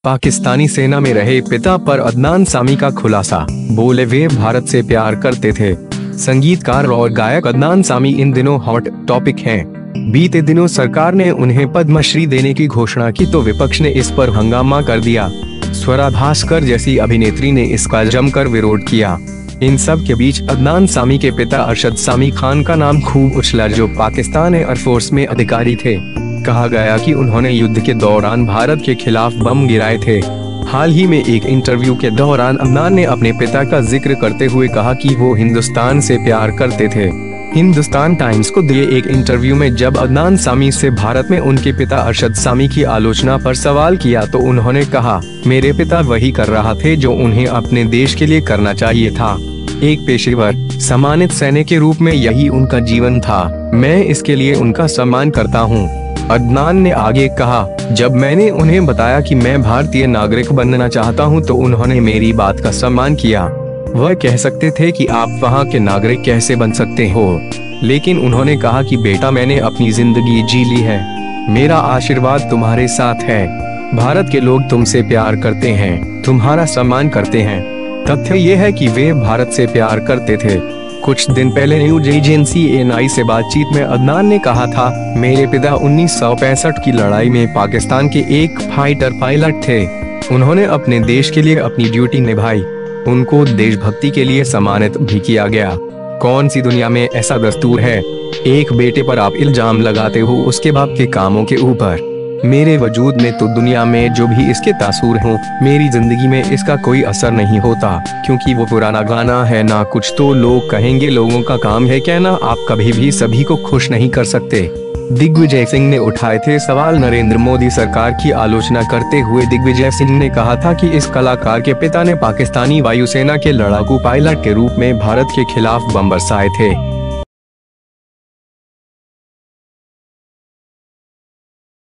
पाकिस्तानी सेना में रहे पिता पर अदनान सामी का खुलासा, बोले वे भारत से प्यार करते थे। संगीतकार और गायक अदनान सामी इन दिनों हॉट टॉपिक हैं। बीते दिनों सरकार ने उन्हें पद्मश्री देने की घोषणा की तो विपक्ष ने इस पर हंगामा कर दिया। स्वरा भास्कर जैसी अभिनेत्री ने इसका जमकर विरोध किया। इन सब के बीच अदनान सामी के पिता अरशद सामी खान का नाम खूब उछला, जो पाकिस्तान एयरफोर्स में अधिकारी थे। कहा गया कि उन्होंने युद्ध के दौरान भारत के खिलाफ बम गिराए थे। हाल ही में एक इंटरव्यू के दौरान अदनान ने अपने पिता का जिक्र करते हुए कहा कि वो हिंदुस्तान से प्यार करते थे। हिंदुस्तान टाइम्स को दिए एक इंटरव्यू में जब अदनान सामी से भारत में उनके पिता अरशद सामी की आलोचना पर सवाल किया तो उन्होंने कहा, मेरे पिता वही कर रहा थे जो उन्हें अपने देश के लिए करना चाहिए था। एक पेशेवर सम्मानित सैनिक के रूप में यही उनका जीवन था। मैं इसके लिए उनका सम्मान करता हूँ। अदनान ने आगे कहा, जब मैंने उन्हें बताया कि मैं भारतीय नागरिक बनना चाहता हूं तो उन्होंने मेरी बात का सम्मान किया। वह कह सकते थे कि आप वहां के नागरिक कैसे बन सकते हो, लेकिन उन्होंने कहा कि बेटा मैंने अपनी जिंदगी जी ली है, मेरा आशीर्वाद तुम्हारे साथ है। भारत के लोग तुमसे प्यार करते हैं, तुम्हारा सम्मान करते हैं। तथ्य ये है कि वे भारत से प्यार करते थे। कुछ दिन पहले न्यूज एजेंसी एएनआई से बातचीत में अदनान ने कहा था, मेरे पिता 1965 की लड़ाई में पाकिस्तान के एक फाइटर पायलट थे। उन्होंने अपने देश के लिए अपनी ड्यूटी निभाई। उनको देशभक्ति के लिए सम्मानित भी किया गया। कौन सी दुनिया में ऐसा दस्तूर है, एक बेटे पर आप इल्जाम लगाते हो उसके बाप के कामों के ऊपर। मेरे वजूद में तो दुनिया में जो भी इसके तासुर हों, मेरी जिंदगी में इसका कोई असर नहीं होता, क्योंकि वो पुराना गाना है ना, कुछ तो लोग कहेंगे, लोगों का काम है कहना, आप कभी भी सभी को खुश नहीं कर सकते। दिग्विजय सिंह ने उठाए थे सवाल। नरेंद्र मोदी सरकार की आलोचना करते हुए दिग्विजय सिंह ने कहा था कि इस कलाकार के पिता ने पाकिस्तानी वायुसेना के लड़ाकू पायलट के रूप में भारत के खिलाफ बम बरसाए थे।